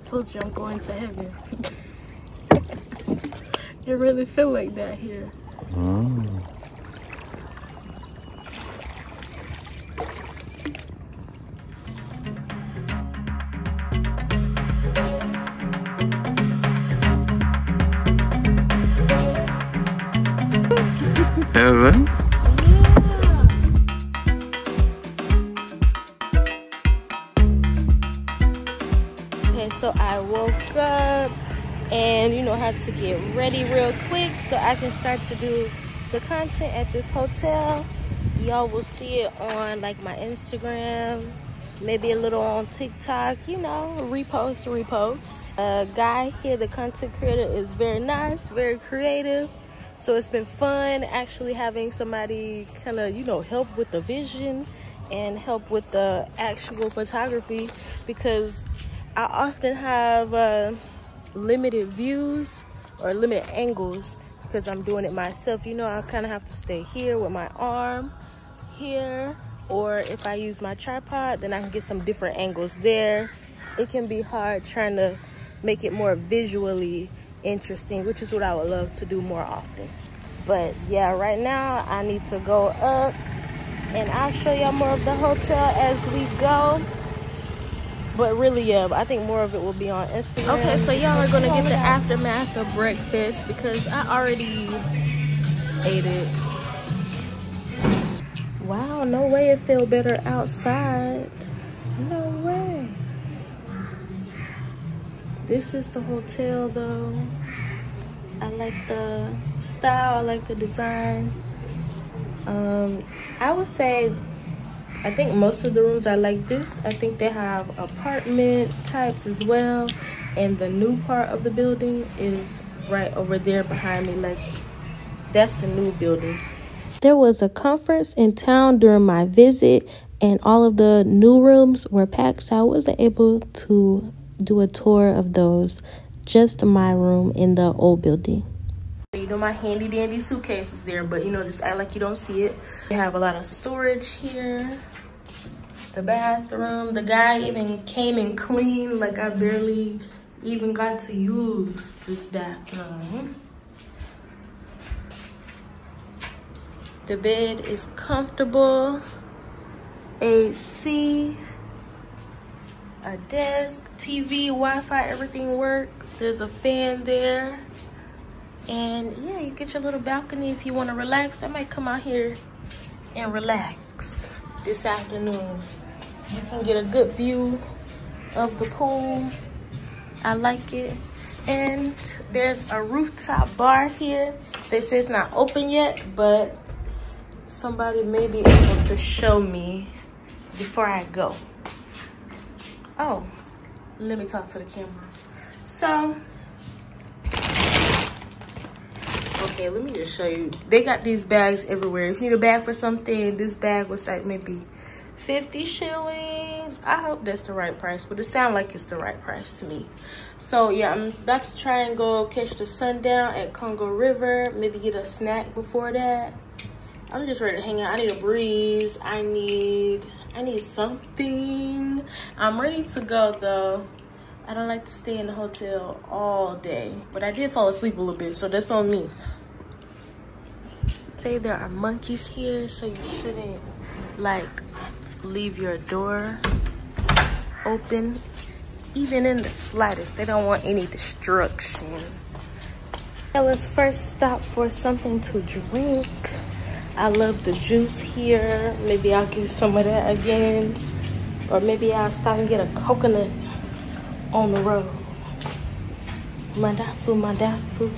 told you I'm going to heaven. It really feel like that here. Heaven? Okay, so I woke up and had to get ready real quick so I can start to do the content at this hotel. Y'all will see it on like my Instagram, maybe a little on TikTok, repost. Guy here, the content creator, is very nice, very creative. So it's been fun actually having somebody kind of, help with the vision and help with the actual photography, because I often have limited views or limited angles because I'm doing it myself. I kind of have to stay here with my arm here, or if I use my tripod, then I can get some different angles there. It can be hard trying to make it more visually interesting, which is what I would love to do more often. But yeah, right now I need to go up and I'll show y'all more of the hotel as we go. But really, yeah, I think more of it will be on Instagram. Okay, so y'all are gonna get the aftermath of breakfast because I already ate it. Wow, no way it feel better outside. No way. This is the hotel though. I like the style, I like the design. I would say, I think most of the rooms are like this. I think they have apartment types as well. And the new part of the building is right over there behind me. Like, that's the new building. There was a conference in town during my visit and all of the new rooms were packed. So I wasn't able to do a tour of those. Just my room in the old building. My handy dandy suitcase is there, but just act like you don't see it. We have a lot of storage here. The bathroom, the guy even came and cleaned, like I barely even got to use this bathroom. The bed is comfortable. AC, a desk, TV, Wi-Fi, everything works. There's a fan there. And yeah, you get your little balcony if you want to relax. I might come out here and relax this afternoon. You can get a good view of the pool. I like it. And there's a rooftop bar here. They say it's not open yet, but somebody may be able to show me before I go. Oh, let me talk to the camera. So, okay, let me just show you. They got these bags everywhere. If you need a bag for something, this bag was like maybe 50 shillings. I hope that's the right price, but it sounds like it's the right price to me. So yeah, I'm about to try and go catch the sundown at Congo River. Maybe get a snack before that. I'm just ready to hang out. I need a breeze. I need something. I'm ready to go though. I don't like to stay in the hotel all day, but I did fall asleep a little bit, so that's on me. Say there are monkeys here, so you shouldn't like leave your door open, even in the slightest. They don't want any destruction. Okay, let's first stop for something to drink. I love the juice here. Maybe I'll get some of that again, or maybe I'll stop and get a coconut on the road. Madafu.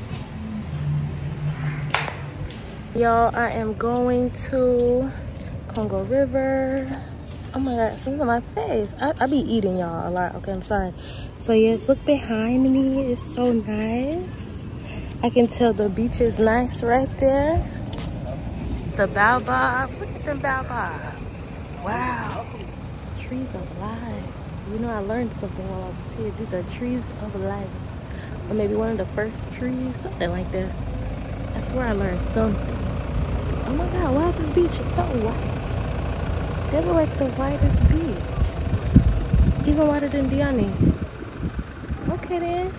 Y'all, I am going to Congo River. Oh my God, something on my face. I be eating y'all a lot. Okay, I'm sorry. So yes, look behind me. It's so nice. I can tell the beach is nice right there. The baobabs. Look at them baobabs. Wow. Trees of life. I learned something while I was here. These are trees of life. Or maybe one of the first trees. Something like that. I swear I learned something. Oh my God, why is this beach so white? They look like the whitest beach. Even whiter than Diani. Okay then.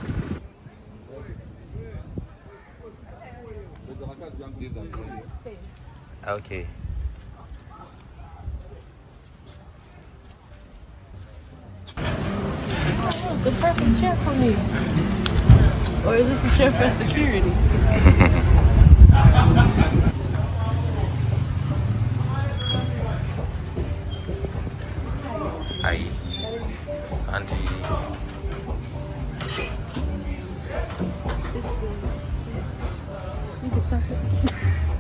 Okay. The perfect chair for me. Or is this a chair for security? Hi. Santi. You can stop it.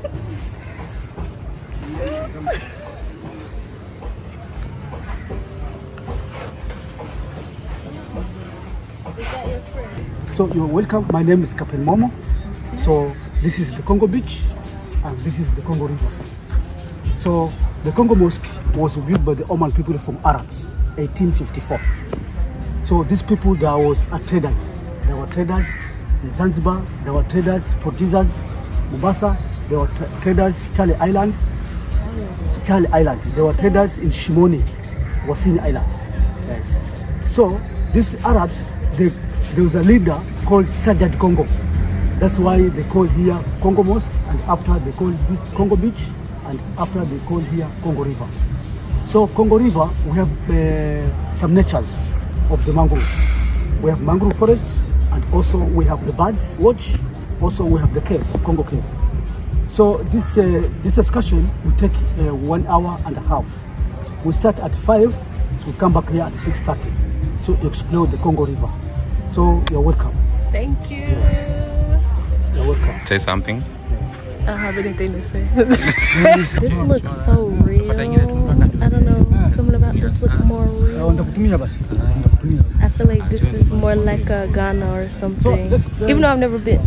Is that your friend? So you're welcome. My name is Captain Momo. So this is the Congo Beach and this is the Congo River. So the Congo Mosque was built by the Oman people from Arabs, 1854. So these people, there was traders. There were traders in Zanzibar, there were traders for Jesus, Mombasa, there were traders Charlie Island. There were traders in Shimoni, Wasini Island. Yes. So these Arabs, there was a leader called Sajjad Congo. That's why they call here Congo Mosque, and after they call this Congo Beach, and after they call here Congo River. So Congo River, we have some natures of the mangrove. We have mangrove forests, and also we have the birds watch. Also we have the cave, Congo Cave. So this excursion will take 1 hour and a half. We start at 5, so we come back here at 6:30. So explore the Congo River. So you're welcome. Thank you. Yes. You're welcome. Say something. I don't have anything to say. This looks so real. I don't know. Something about this looks more real. I feel like this is more like a Ghana or something. Even though I've never been.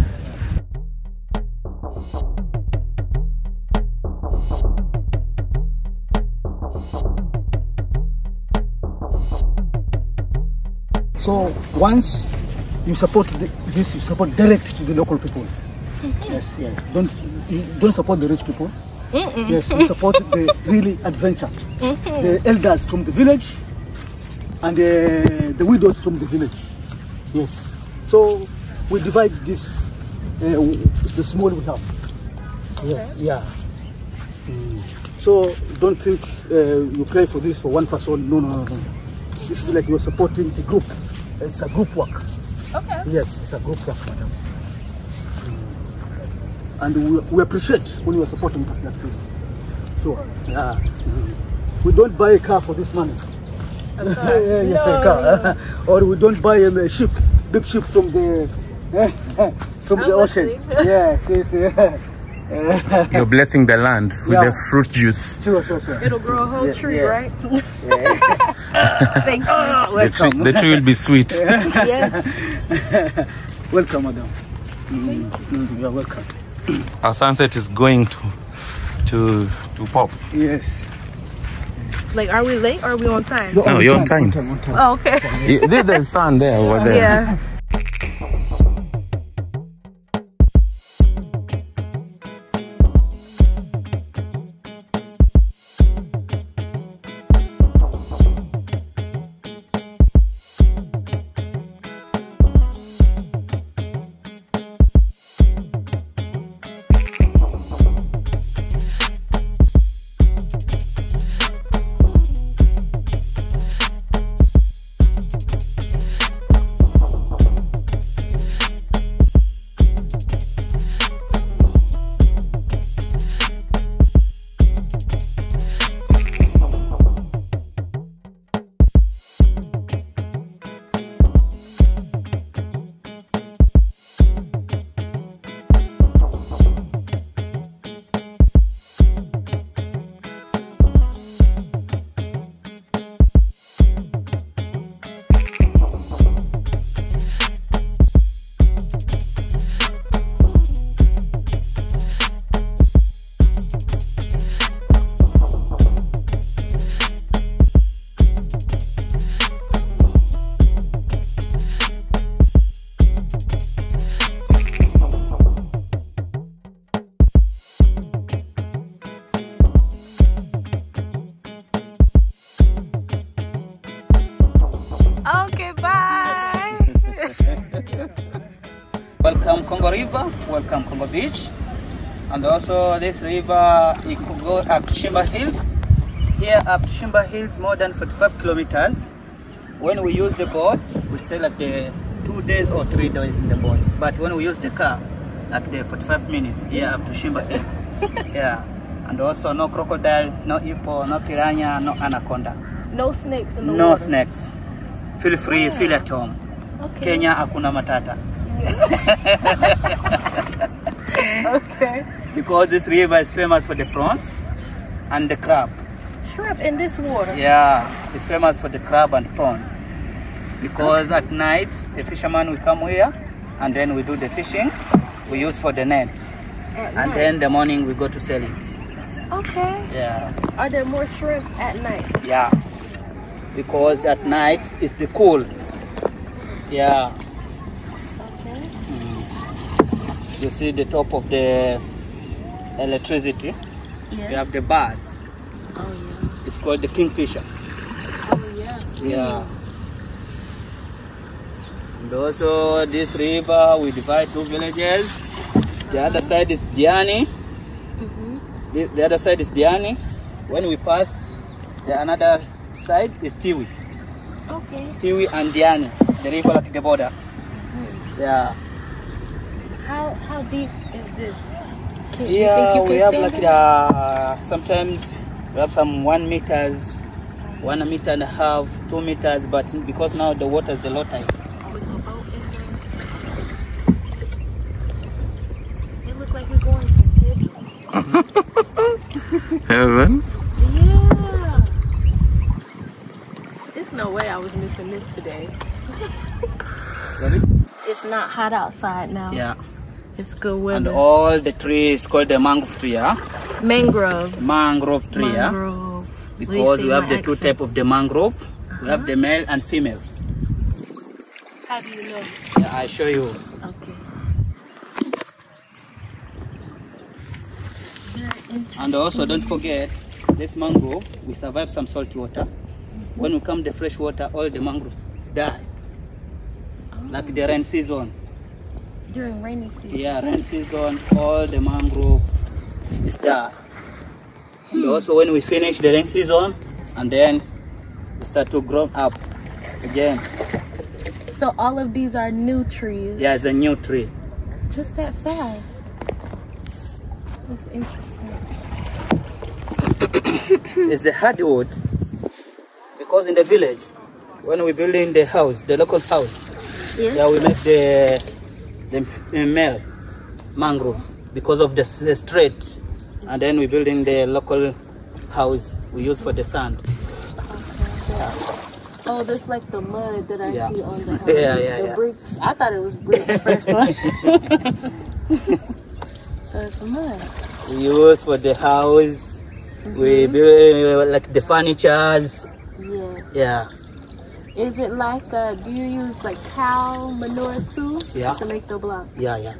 So once you support this, you support direct to the local people. Yes, yeah. Don't support the rich people. Yes, you support the really adventure. The elders from the village and the widows from the village. Yes. So we divide this, the small we have. Yes, yeah. So don't think you pay for this for one person. No, no, no, no. This is like you're supporting a group. It's a group work. Okay. Yes, it's a group work, madam. And we appreciate when you are supporting that too. So, yeah. We don't buy a car for this money. Yes, a car. Or we don't buy a ship, big ship from the ocean. Yes, yes, yes. You're blessing the land with the fruit juice. Sure. It'll grow a whole tree, right? Thank you. Welcome. The tree will be sweet. Yeah. Welcome, madam. You're welcome. Our sunset is going to pop. Yes. Like, are we late or are we on time? No, you're on time. On time. Oh, okay. There's the sun there over there. Yeah. Congo River, welcome Congo Beach. And also this river, it could go up to Shimba Hills. Here up to Shimba Hills, more than 45 kilometers. When we use the boat, we stay like the 2 days or 3 days in the boat. But when we use the car, like the 45 minutes, here up to Shimba Hill. Yeah. And also no crocodile, no hippo, no piranha, no anaconda. No snakes in the No water. snakes. Feel free, feel at home. Okay. Kenya hakuna matata. Okay. Because this river is famous for the prawns and the crab. Shrimp in this water. Yeah, it's famous for the crab and prawns. Because at night, the fishermen will come here and then we do the fishing. We use for the net. At And night. then the morning we go to sell it. Okay. Yeah, Are there more shrimp at night? yeah. Because at night it's the cool. Yeah. Okay. You see the top of the electricity. Yes. We have the birds. Oh yeah. It's called the kingfisher. Oh yes. Yeah. And also this river we divide 2 villages. The other side is Diani. The other side is Diani. When we pass, the another side is Tiwi. Okay. Tiwi and Diani. The river like the border. Yeah. How deep is this? You Yeah, think you we can have stand like it? sometimes we have some 1 meters, 1.5 meters, 2 meters, but because now the water is the low tide. With a boat in there. It looks like you're going to heaven. Heaven? Yeah. There's no way I was missing this today. Sorry? It's not hot outside now. Yeah. It's good And weather. all the trees called the mangrove tree, yeah? Mangrove. Mangrove tree, yeah? Mangrove. Because we have the 2 accent. types of the mangrove. We have the male and female. How do you know? Yeah, I show you. Okay. Very interesting. And also don't forget, this mangrove, we survive some salt water. When we come the fresh water, all the mangroves die. Like the rain season. During rainy season. Yeah, rain season, all the mangrove is die. And also when we finish the rain season, and then we start to grow up again. So all of these are new trees. Yeah, it's a new tree. Just that fast. That's interesting. It's the hardwood. Because in the village, when we building the house, the local house, yeah, we make the male mangroves because of the strait, and then we building the local house we use for the sand. Oh, that's like the mud that I Yeah. see on the house. Yeah. The bricks. I thought it was bricks first. So it's mud. We use for the house. We build like the furnitures. Yeah. Yeah. Is it like, do you use like cow manure too? Yeah. To make the block? Yeah.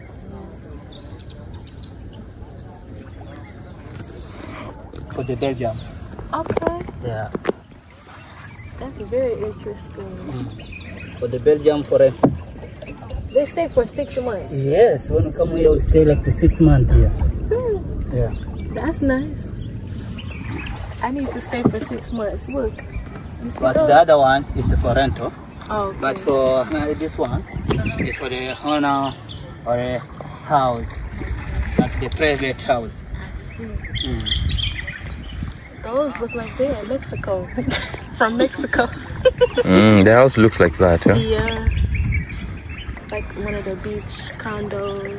For the Belgium. Okay. Yeah. That's very interesting. For the Belgium for it. They stay for 6 months. Yes, when we come here we stay like the 6 months here. Yeah. That's nice. I need to stay for 6 months. Look. You see But those? the other one is the for rental. Oh, okay. But for this one is for the owner or a house, like the private house. I see. Those look like they're in Mexico. From Mexico. The house looks like that, huh? Yeah. Like one of the beach condos.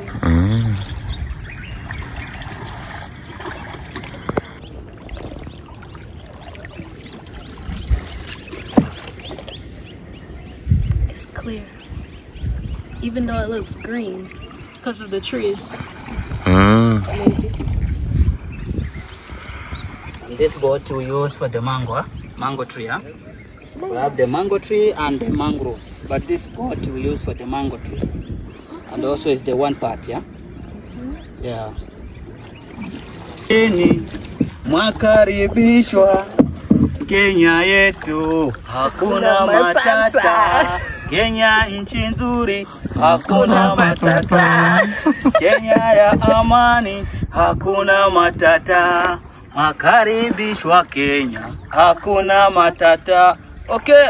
It's clear. Even though it looks green because of the trees. Maybe. This boat we use for the mango tree. Huh? We have the mango tree and the mangroves, but this boat we use for the mango tree, and also is the one part, yeah. Yeah. Mwakaribishwa Kenya yetu, hakuna matata. Kenya nchi nzuri, hakuna matata. Kenya ya amani, hakuna matata. Makaribishwa Kenya, hakuna matata. Okay,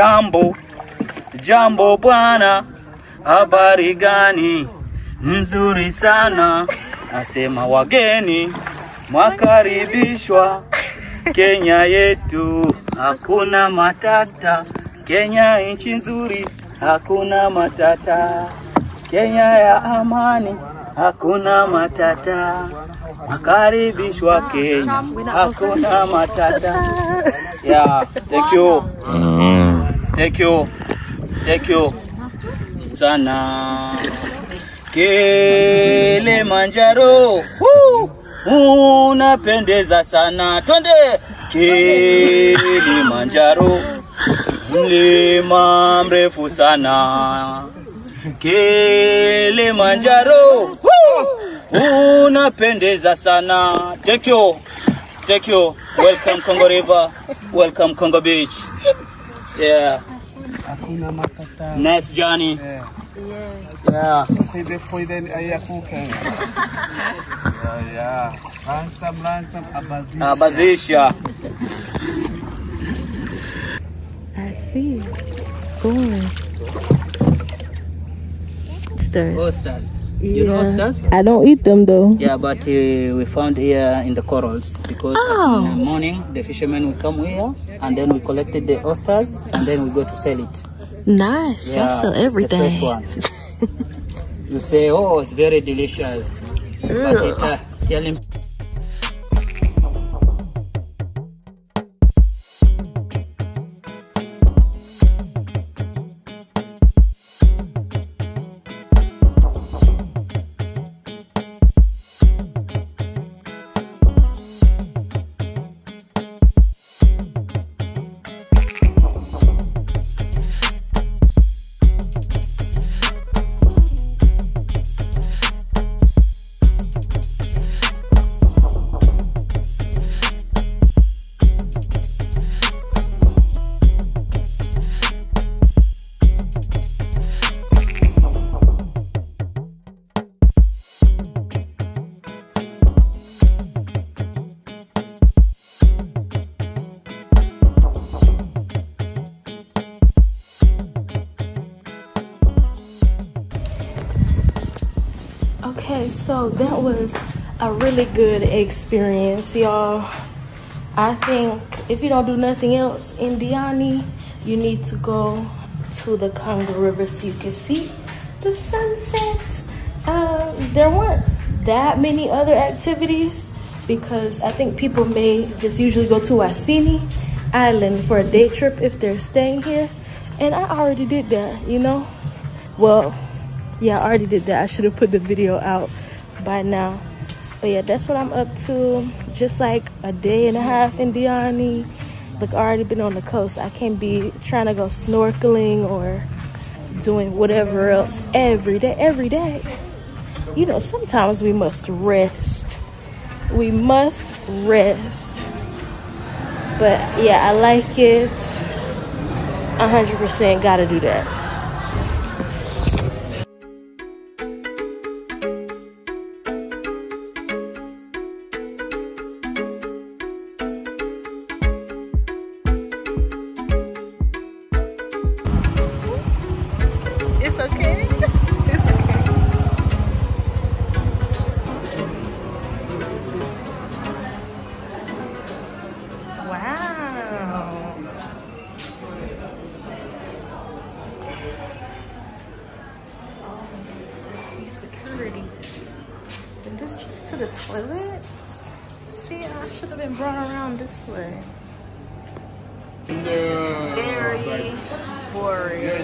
jambo bwana, habari gani? Nzuri sana, nasema wageni mwakaribishwa Kenya yetu, hakuna matata. Kenya nchi nzuri, hakuna matata. Kenya ya amani, hakuna matata. Makaribishwa Kenya, hakuna matata. Yeah, thank you. Thank you sana. Kilimanjaro, unapendeza sana. Twende Kilimanjaro, mlima mrefu sana. Kilimanjaro, unapendeza sana. Thank you. Welcome Congo River, welcome Congo Beach. Yeah. Nice journey. Yeah. Abazisha. I see. Soaring. Oysters. Yeah. You know oysters? I don't eat them though. Yeah, but we found here in the corals because in the morning the fishermen will come here and then we collected the oysters and then we go to sell it. Nice. Yeah, I sell everything. The fresh one. You say, oh, it's very delicious. But it, tell him. Okay, so that was a really good experience, y'all. I think if you don't do nothing else in Diani, you need to go to the Congo River so you can see the sunset. There weren't that many other activities because I think people may just usually go to Wasini Island for a day trip if they're staying here. And I already did that, you know? Well, yeah, I already did that. I should have put the video out by now. But yeah, that's what I'm up to. Just like a day and a half in Diani. Look, I already been on the coast. I can't be trying to go snorkeling or doing whatever else every day. You know, sometimes we must rest. We must rest. But yeah, I like it. 100% gotta do that. It's okay. It's okay. Wow. I see security. And this just to the toilets? See, I should have been brought around this way. Very boring.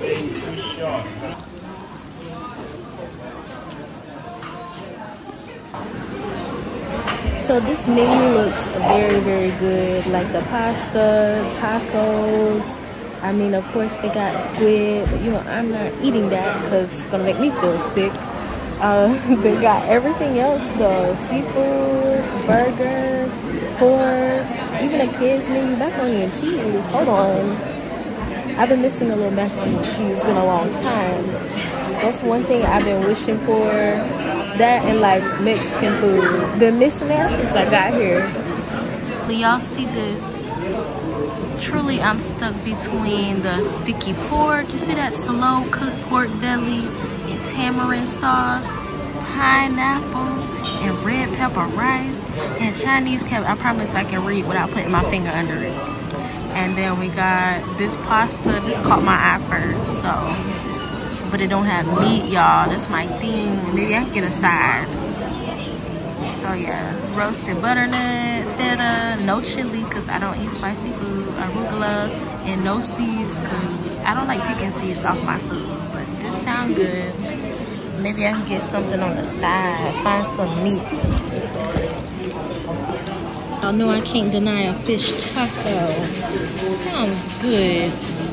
So this menu looks very good. Like the pasta, tacos. I mean, of course they got squid, but you know, I'm not eating that because it's gonna make me feel sick. They got everything else though. Seafood, burgers, pork, even a kids menu, macaroni and cheese. Hold on. I've been missing a little macaroni and cheese. It's been a long time. That's one thing I've been wishing for. That and like Mexican food. Been missing that since I got here. Y'all see this? Truly, I'm stuck between the sticky pork. You see that slow cooked pork belly and tamarind sauce, pineapple, and red pepper rice, and Chinese cabbage. I promise I can read without putting my finger under it. And then we got this pasta. This caught my eye first, so. But it don't have meat, y'all. That's my thing. Maybe I can get a side. So yeah, roasted butternut, feta, no chili because I don't eat spicy food, arugula, and no seeds because I don't like picking seeds off my food. But this sounds good. Maybe I can get something on the side, find some meat. Y'all know I can't deny a fish taco. Sounds good.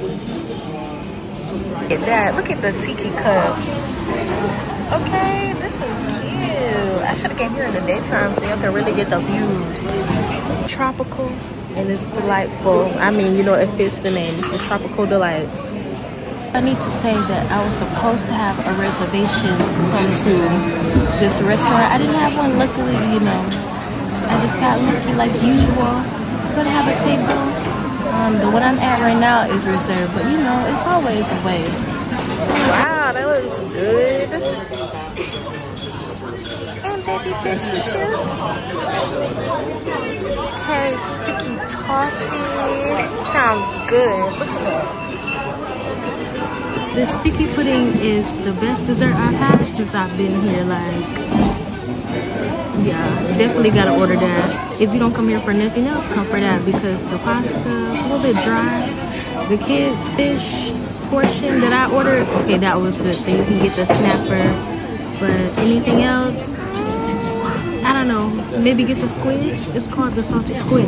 Look at that. Look at the tiki cup. Okay, this is cute. I should have came here in the daytime so y'all can really get the views. Tropical and it's delightful. I mean, you know, it fits the name. It's the Tropical Delight. I need to say that I was supposed to have a reservation to come to this restaurant. I didn't have one, luckily, you know. I just got lucky like usual. I'm gonna have a table. The one I'm at right now is reserved, but you know, it's always a way. Wow, that looks good. And baby fish and chips. Okay, sticky toffee. Sounds good. Look at that. The sticky pudding is the best dessert I've had since I've been here. Like, yeah, definitely gotta order that. If you don't come here for nothing else, come for that because the pasta is a little bit dry. The kids' fish portion that I ordered, okay, that was good. So you can get the snapper, but anything else, I don't know. Maybe get the squid. It's called the salted squid.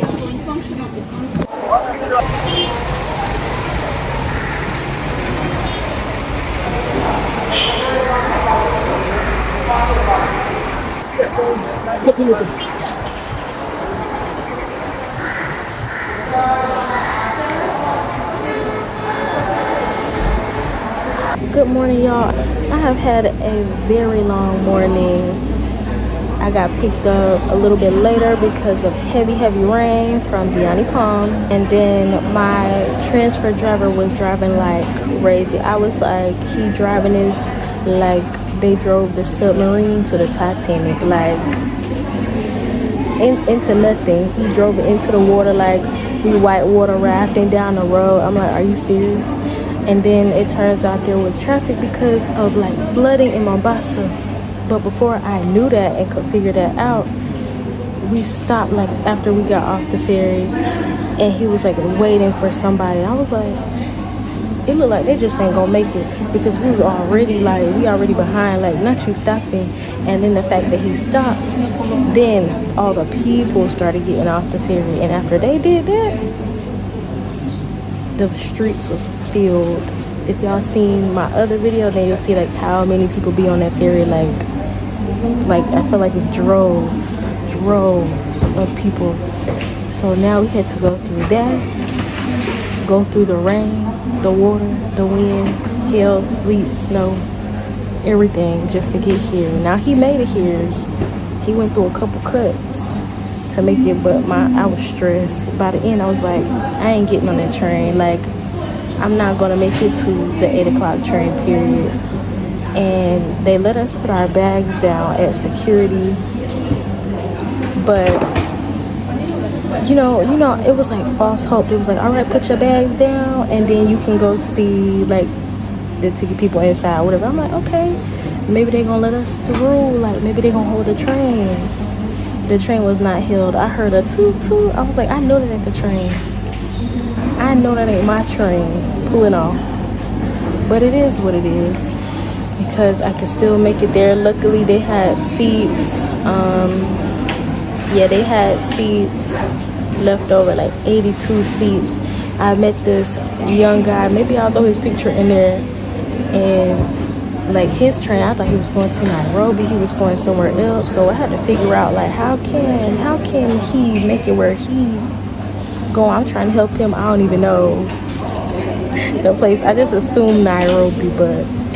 Good morning, y'all. I have had a very long morning. I got picked up a little bit later because of heavy rain from Deani Palm, and then my transfer driver was driving like crazy. I was like, he driving this like they drove the submarine to the Titanic, like into nothing. He drove it into the water like we white water rafting down the road. I'm like, are you serious? And then it turns out there was traffic because of like flooding in Mombasa. But before I knew that and could figure that out, we stopped like after we got off the ferry, and he was like waiting for somebody. I was like, it looked like they just ain't gonna make it because we was already like, we already behind, like not you stopping. And then the fact that he stopped, then all the people started getting off the ferry, and after they did that, the streets was filled. If y'all seen my other video, then you'll see like how many people be on that ferry. Like I feel like it's droves of people. So now we had to go through that, go through the rain, the water, the wind, hail, sleet, snow, everything just to get here. Now he made it here. He went through a couple cuts to make it, but I was stressed. By the end, I was like, I ain't getting on that train. Like, I'm not gonna make it to the 8 o'clock train, period. And they let us put our bags down at security, but you know, it was like false hope. It was like, all right, put your bags down, and then you can go see like the ticket people inside, whatever. I'm like, okay, maybe they gonna let us through. Like maybe they gonna hold the train. The train was not held. I heard a toot toot. I was like, I know that ain't the train. I know that ain't my train pulling off. But it is what it is, because I can still make it there. Luckily they had seats. Yeah, they had seats left over, like 82 seats. I met this young guy, maybe I'll throw his picture in there, and like his train, I thought he was going to Nairobi, he was going somewhere else. So I had to figure out like how can he make it where he go. I'm trying to help him. I don't even know the place. I just assumed Nairobi, but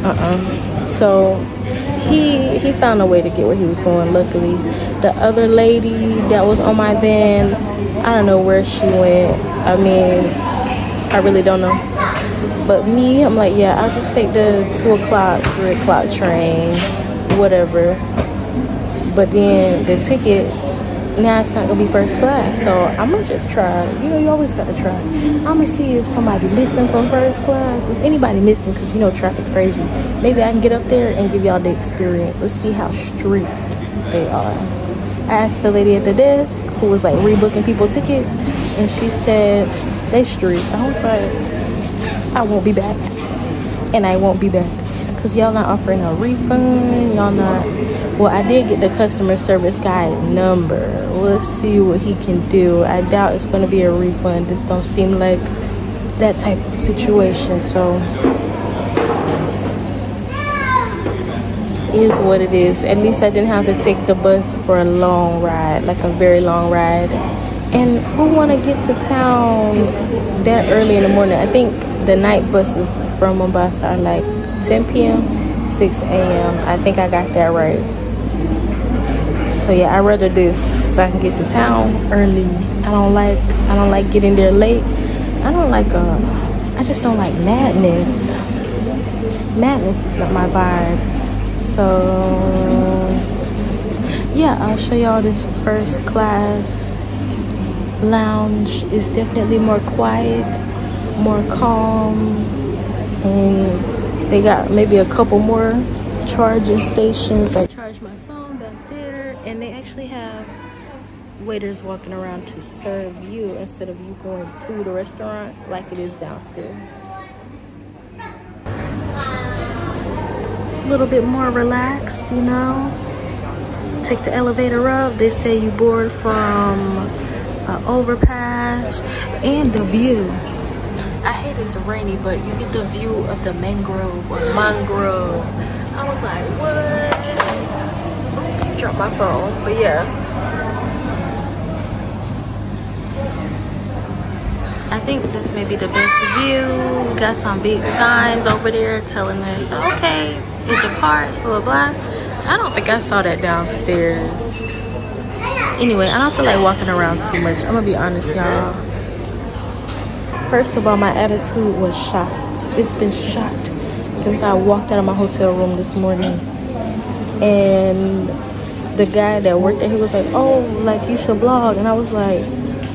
So he found a way to get where he was going, luckily. The other lady that was on my van, I don't know where she went. I mean, I really don't know. But me, I'm like, yeah, I'll just take the 2 o'clock, 3 o'clock train, whatever. But then the ticket, now it's not gonna be first class, so I'm gonna just try. You know, you always gotta try. I'm gonna see if somebody missing from first class. Is anybody missing? Because you know traffic crazy. Maybe I can get up there and give y'all the experience. Let's see how strict they are. I asked the lady at the desk who was like rebooking people tickets, and she said they strict. I was like, I won't be back, and I won't be back. Cause y'all not offering a refund, y'all not. Well, I did get the customer service guy number. Let's see what he can do. I doubt it's gonna be a refund. This don't seem like that type of situation. So is what it is. At least I didn't have to take the bus for a long ride, like a very long ride. And who wanna get to town that early in the morning? I think the night buses from Mombasa are like 10 p.m. 6 a.m. I think I got that right. So yeah, I'd rather this so I can get to town early. I don't like getting there late. I just don't like madness. Madness is not my vibe. So yeah, I'll show y'all this first class lounge. It's definitely more quiet, more calm, and they got maybe a couple more charging stations. I charge my phone back there, and they actually have waiters walking around to serve you instead of you going to the restaurant like it is downstairs. A little bit more relaxed, you know. Take the elevator up. They say you board from an overpass, and the view. I hate it's rainy, but you get the view of the mangrove or mangrove. I was like, what? Oops, dropped my phone. But yeah, I think this may be the best view. We got some big signs over there telling us, okay, it departs, blah, blah, blah. I don't think I saw that downstairs. Anyway, I don't feel like walking around too much. I'm gonna be honest, y'all. First of all, my attitude was shocked. It's been shocked since I walked out of my hotel room this morning. And the guy that worked there, he was like, oh, like you should vlog. And I was like,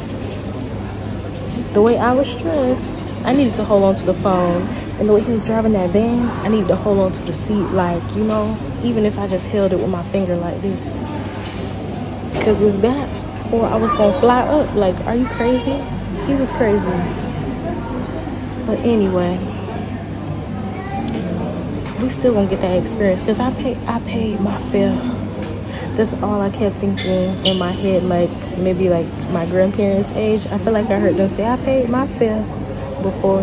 the way I was stressed, I needed to hold on to the phone. And the way he was driving that van, I needed to hold on to the seat, like, you know, even if I just held it with my finger like this. Because it's that, or I was gonna fly up. Like, are you crazy? He was crazy. But anyway, we still gonna get that experience because I paid my fare. That's all I kept thinking in my head, like maybe like my grandparents' age. I feel like I heard them say I paid my fare before.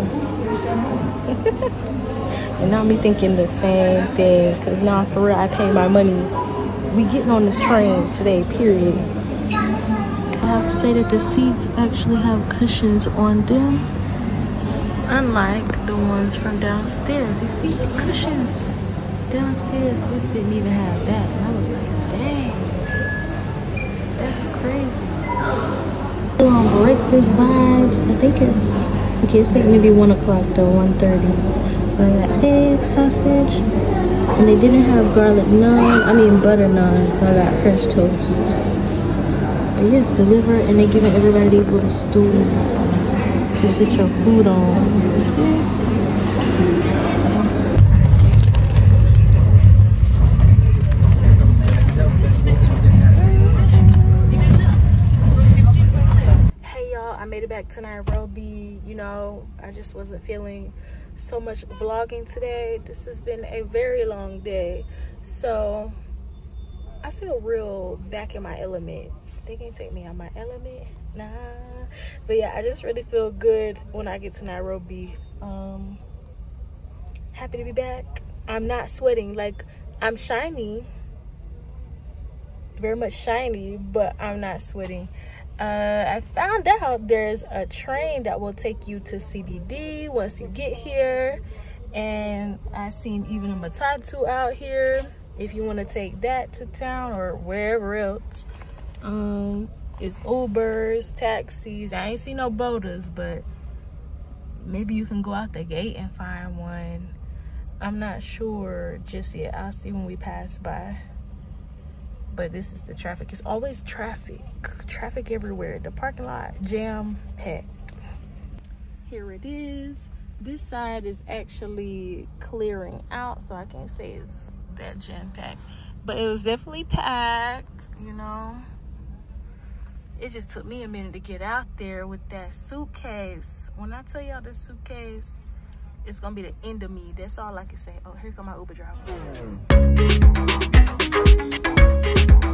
And now me thinking the same thing, because now for real I paid my money. We getting on this train today, period. I have to say that the seats actually have cushions on them, unlike the ones from downstairs. You see the cushions downstairs, this didn't even have that. And I was like, dang, that's crazy. Still on breakfast vibes. I think it's like maybe 1 o'clock though, 1:30. But I got egg, sausage, and they didn't have garlic naan, butter naan, so I got French toast. But yes, delivered, and they giving everybody these little stools to sit your food on. You see? Hey y'all, I made it back to Nairobi. You know, I just wasn't feeling so much vlogging today. This has been a very long day, so I feel real back in my element. They can't take me out of my element, nah. But yeah, I just really feel good when I get to Nairobi. Happy to be back. I'm not sweating. Like, I'm shiny, very much shiny, but I'm not sweating. I found out there's a train that will take you to CBD once you get here, And I seen even a matatu out here if you want to take that to town or wherever else. It's Ubers, taxis. I ain't seen no boaters, but maybe you can go out the gate and find one. I'm not sure just yet. I'll see when we pass by. But this is the traffic. It's always traffic. Traffic everywhere. The parking lot jam-packed. Here it is. This side is actually clearing out, so I can't say it's that jam-packed. But it was definitely packed, you know. It just took me a minute to get out there with that suitcase. When I tell y'all this suitcase, it's gonna be the end of me. That's all I can say. Oh, here come my Uber driver.